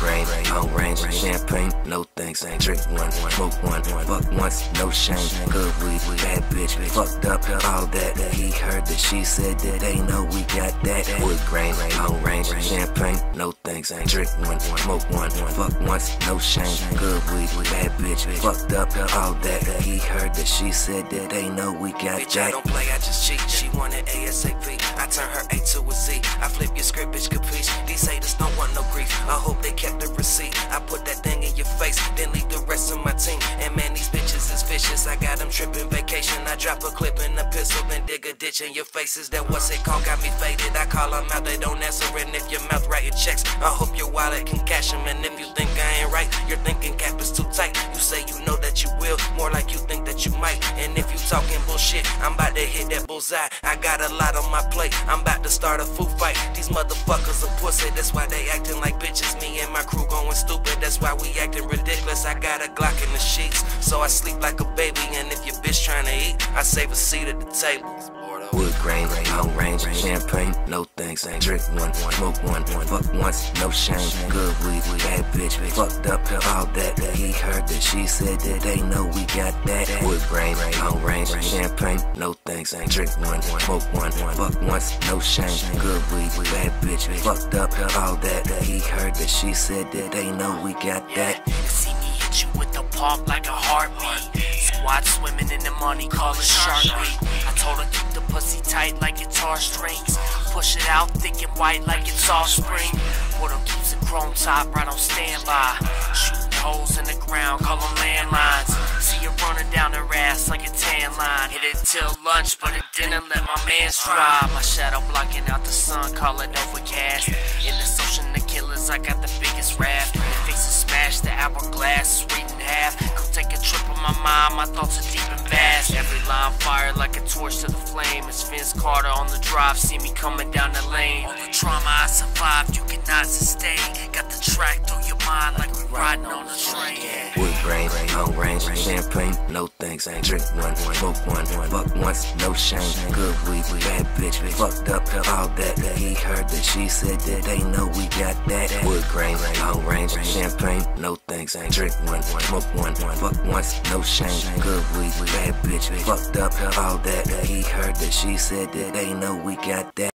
grain, long range, champagne, no thanks, ain't drink one, smoke one, fuck once, no shame, good weed, bad bitch, fucked up, all that, he heard that she said that they know we got that, wood grain, long range, champagne, no thanks, ain't drink one, smoke one, fuck once, no shame, good weed, bad bitch, fucked up, all that, he heard that she said that they know we got bitch, that. I don't play, I just cheat, she wanted ASAP, I turn her A to a Z, I flip your script, bitch, capiche, these haters don't want no grief, I hope they kept the receipt, I put that thing in your face, then leave the rest of my team, and man, these bitches is vicious, I got them tripping vacation, I drop a clip in a pistol, then dig a ditch in your faces, that what's it called, got me faded, I call them out, they don't answer, and if your mouth writing checks, I hope your wallet can cash them, and if you think I ain't right, you're thinking cap is too tight, you say you know that you will, more like you think that you might, and if you talking bullshit, I'm about to hit that bullseye, I got a lot on my plate, I'm about to start a food fight, these motherfuckers are pussy, that's why they acting like bitches, me and my crew going stupid, that's why we acting ridiculous, I got a Glock in the sheets, so I sleep like a baby, and if your bitch trying to eat, I save a seat at the table. Wood grain, long range, champagne, no thanks, ain't drink one, smoke one, fuck once, no shame, good weed, bad bitch, fucked up, all that, he heard that she said that they know we got that, wood grain, long range, champagne, no thanks, ain't drink one, smoke one, fuck once, no shame, good weed, bad bitch, fucked up, all that, he heard that she said that they know we got that. You see me hit you with the pump like a heartbeat. Squad swimming in the money, call it Shark Week. I told her keep the pussy tight like guitar strings. Push it out thick and white like it's offspring. Portal keeps a chrome top right on standby. Shooting holes in the ground, call them landlines. See you running down her ass like a tan line. Hit it till lunch, but it didn't let my mans drive. My shadow blocking out the sun, call it overcast. In this ocean of killers, I got the biggest raft. The face is smashed, the hourglass is read in half. Come take a trip on my mind, my thoughts are deep and vast. Every line fired like a torch to the flame. It's Vince Carter on the drive, see me coming down the lane. All the trauma I survived, you cannot sustain. Got the track through your mind like we riding on a train. Wood grain, long range, champagne, no thanks, ain't drink one, smoke one, fuck once, no shame, good weed, bad bitch, fucked up, all that, he heard that she said that they know we got that, wood grain, long range, champagne, no thanks, ain't drink one, smoke one, fuck once, no shame, good weed, bad bitch, fucked up, all that, he heard that she said that they know we got that.